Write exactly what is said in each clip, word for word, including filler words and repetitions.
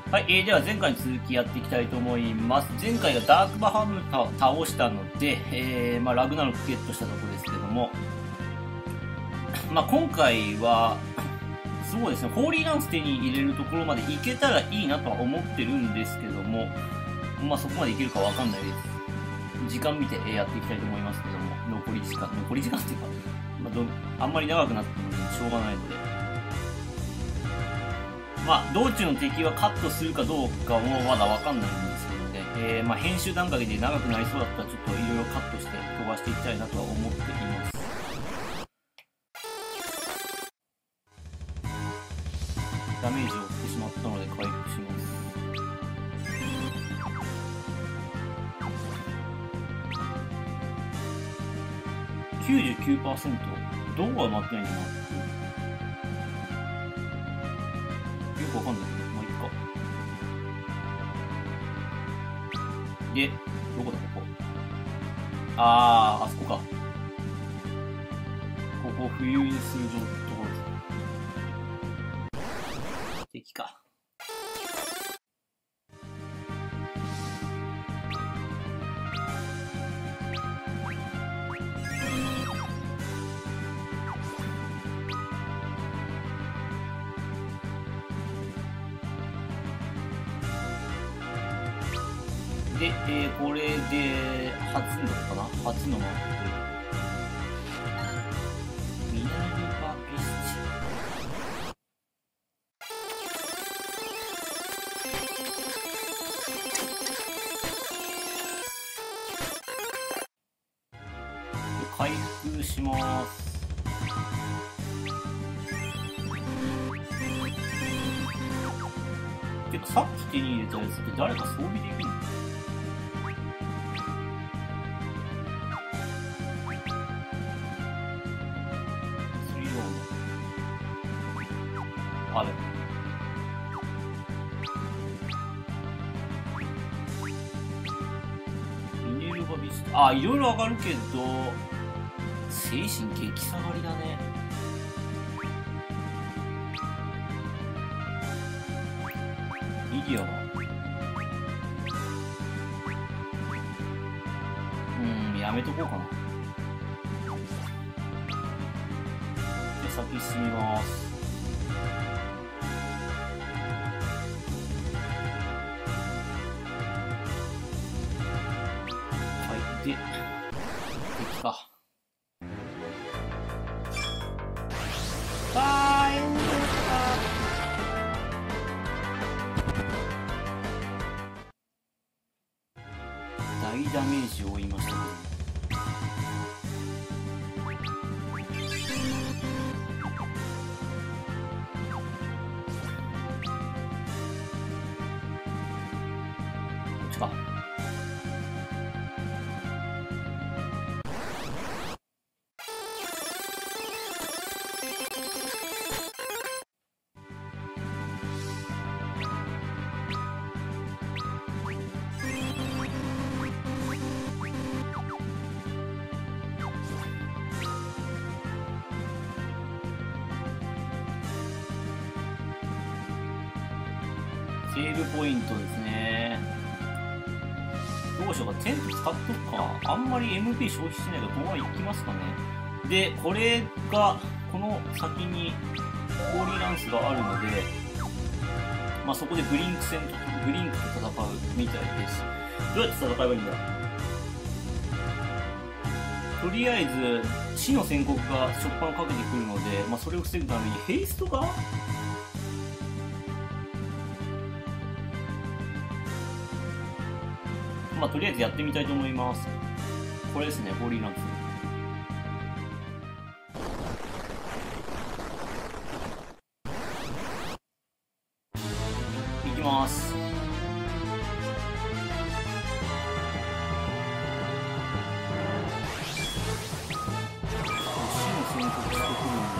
はい、えー、では前回に続きやっていきたいと思います。前回がダークバハムタを倒したので、えー、まあ、ラグナロクゲットしたところですけども、まあ、今回は、そうですね、ホーリーランス手に入れるところまでいけたらいいなとは思ってるんですけども、まあ、そこまでいけるかわかんないです。時間見てやっていきたいと思いますけども、残り時間、残り時間っていうか、まあ、どあんまり長くなってもしょうがないので、まあ、道中の敵はカットするかどうかもまだわかんないんですけどね、えー、まあ編集段階で長くなりそうだったらちょっといろいろカットして飛ばしていきたいなとは思っています。ダメージを負ってしまったので回復します。きゅうじゅうきゅうパーセント どこが埋まってないんだな。よくわかんないけど、まあいいか。で、どこだここ。あー、あそこか。ここを浮遊にするところです。敵か。で、えー、これで、初のかな初のマップ。ミナルバビスチ。回復します。てか、さっき手に入れたやつって誰か装備できるの？あれミネルバビスタ、あ、いろいろ上がるけど精神激下がりだね。ミディアはうんやめとこうかな。で先進みます。で、敵か。あー、エンドか。大ダメージを負いましたね。こっちか。セーブポイントですね。どうしようか。テント使っとくか。あんまり エムピー 消費しないからこのままいきますかね。で、これが、この先にホーリーランスがあるので、まあそこでブリンク戦と、ブリンクと戦うみたいです。どうやって戦えばいいんだ？とりあえず、死の宣告が初っ端かけてくるので、まあそれを防ぐためにヘイストがまあ、とりあえずやってみたいと思います。これですね、ホーリーランス。いきます。死の宣告してくるんで、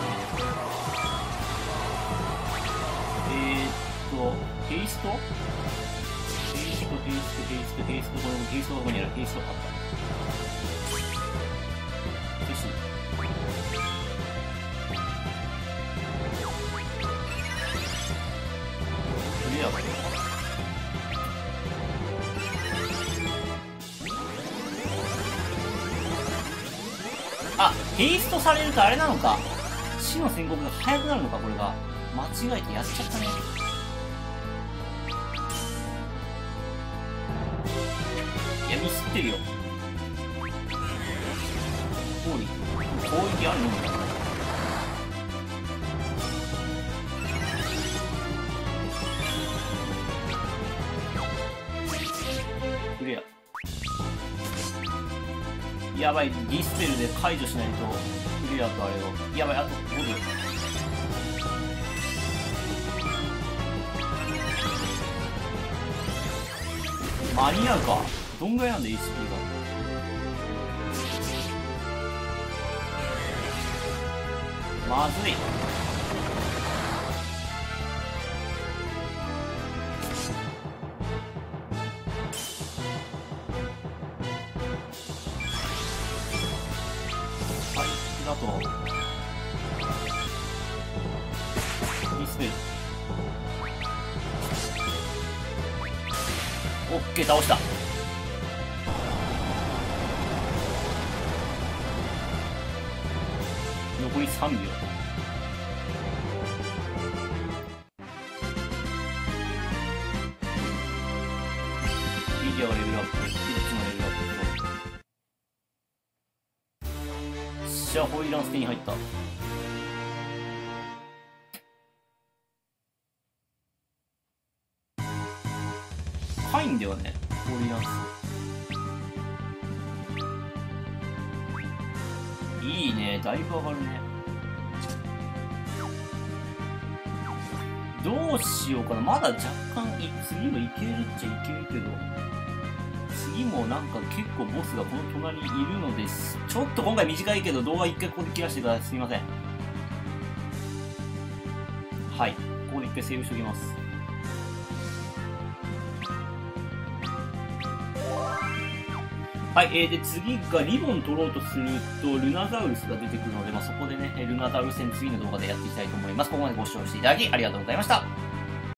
えー、っと、ヘイストヘイスト、ヘイスト、ヘイスト、ヘイスト、これもヘイストがここにある。ヘイストがあった。よし。クリアか。 あ、ヘイストされるとあれなのか。死の宣告が早くなるのか、これが。間違えてやっちゃったね。いや、ミスってるよ。通り。攻撃あるのみたいな。クリア。やばい、ディスペルで解除しないとクリアとあれを。やばい、あとごびょう。間に合うか。どんぐらいなんだ エイチピー が。まずい。はい、だとディスペル。オッケー、倒した。残りさんびょう。リディアがレベルアップ、リッチもレベルアップ。しゃ、ホイーランス手に入った。高いんだよね、ホイーランス。いいね、だいぶ上がるね。どうしようかな。まだ若干い次はいけるっちゃいけるけど、次もなんか結構ボスがこの隣にいるのです。ちょっと今回短いけど動画一回ここで切らせてください。すみません。はい、ここで一回セーブしておきます。はい、えー、で次がリボン取ろうとするとルナザウルスが出てくるので、まあ、そこでねルナザウルス戦次の動画でやっていきたいと思います。ここまでご視聴していただきありがとうございました。